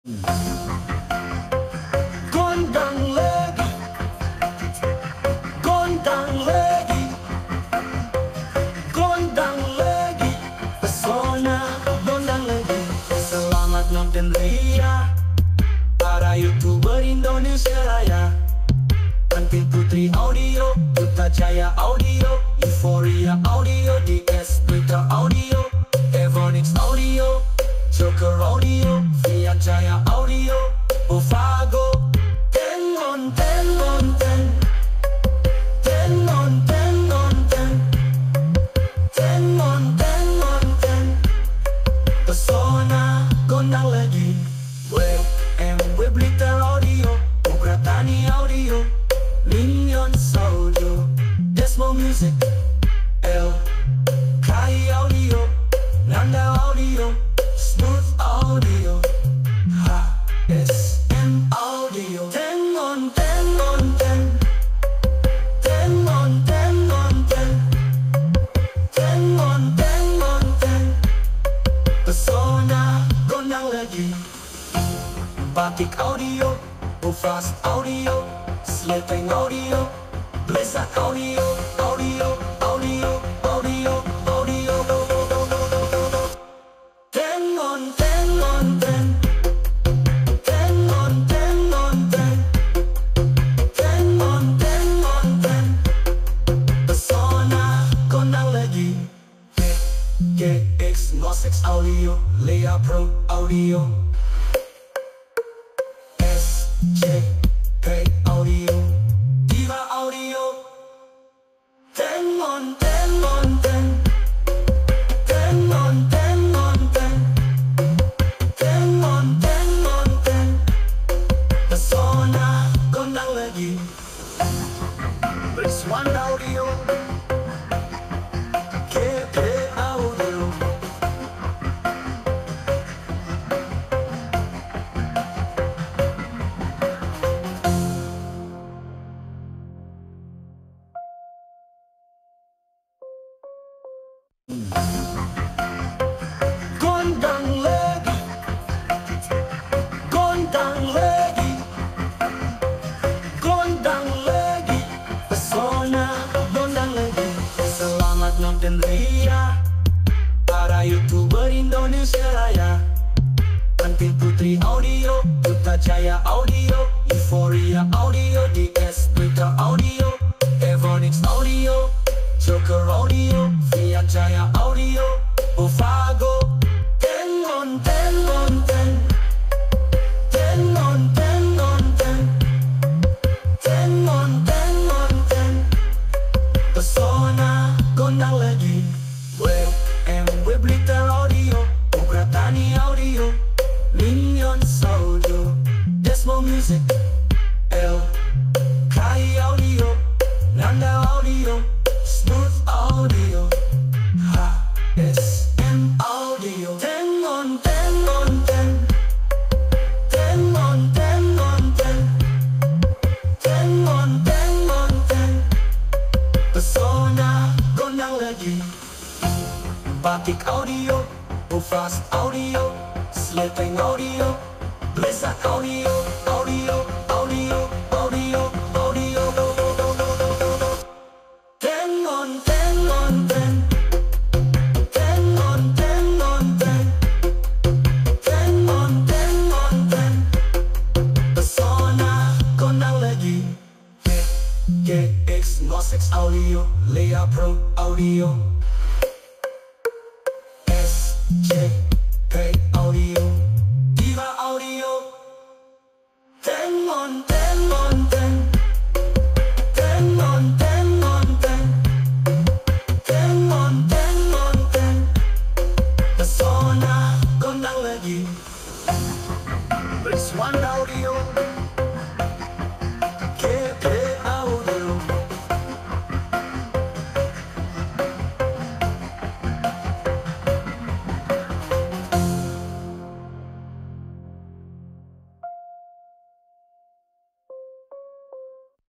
Gondang legi, gondang legi, gondang legi, pesona gondang legi. Selamat nonton raya, para YouTuber Indonesia raya. Penting putri audio, duta jaya audio, euforia audio, DS Twitter audio, Evonik audio, Joker audio, via jaya audio, Ofago, Ngonten, Ngonten, Ngonten, Ngonten, Ngonten, Ngonten, pesona gondang legi. Web Blitter audio, Ukratani audio, Minion audio, Desmo Musik, L Kai audio, Nanda audio, Smooth audio, HSM audio. Ngonten, Ngonten, Ngonten, Ngonten, Ngonten, Ngonten, pesona gondang legi. Batik audio, Bufast audio, Sleteng audio, Blesak audio, audio, audio, audio, audio. Ngonten, Ngonten, Ngonten, Ngonten, Ngonten, Ngonten, pesona gondang legi. GX Musik audio, Lea Pro audio, SJP audio, Diva audio. Ngonten, Ngonten, Ngonten, Ngonten, Ngonten, Ngonten, pesona gondang legi. Resmi audio, Cipt audio. Gondang legi, gondang legi, gondang legi, pesona gondang legi. Selamat nonton raya, para YouTuber Indonesia raya. Penting putri audio, duta jaya audio, euforia audio, DS Twitter audio, Evonik audio, Joker audio, via jaya audio, Ofago, Ngonten, Ngonten, Ngonten, Ngonten, Ngonten, Ngonten, pesona gondang legi. Web Blitter audio, Ukratani audio, Minion audio, Desmo Musik, L Kai audio, Nanda audio, Smooth audio, HSM audio. Ngonten, Ngonten, Ngonten, Ngonten, Ngonten, Ngonten, pesona gondang legi. Batik audio, Bufast audio, Sleteng audio, Blesak audio, audio, audio, audio, audio. Ngonten, Ngonten, Ngonten, Ngonten, Ngonten, Ngonten, pesona gondang legi. GX Musik audio, Lea Pro audio, SJP